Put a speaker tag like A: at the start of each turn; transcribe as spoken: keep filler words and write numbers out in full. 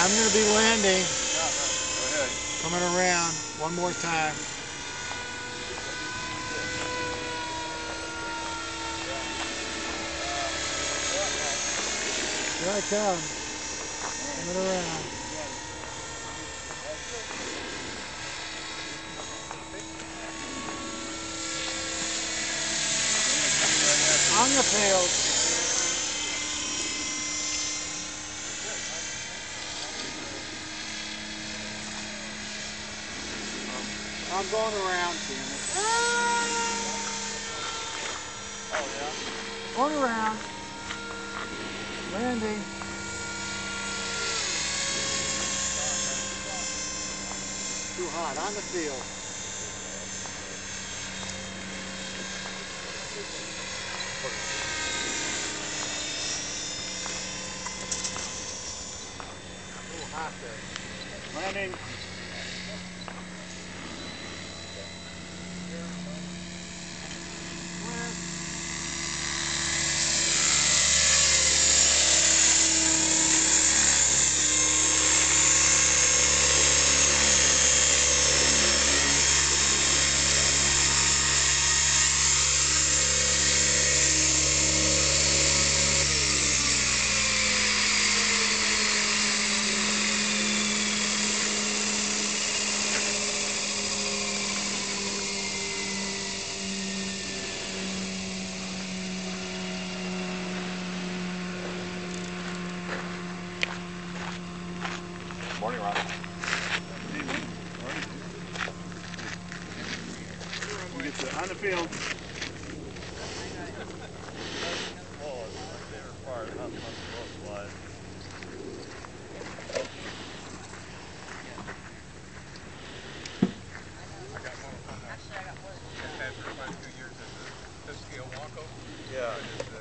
A: I'm going to be landing.
B: Go ahead.
A: Coming around one more time. Here I come. Coming around. On the field. I'm going around, damn it.
B: Oh, yeah?
A: Going around. Landing. Too hot. On the field. A little hot there. Landing.
B: Morning, Ron. You get to on the field. Oh, it's my favorite part. How much boat flies.
C: I got one on that. Actually, I got one. I've had for quite a few years at the Piscatawaka.
B: Yeah.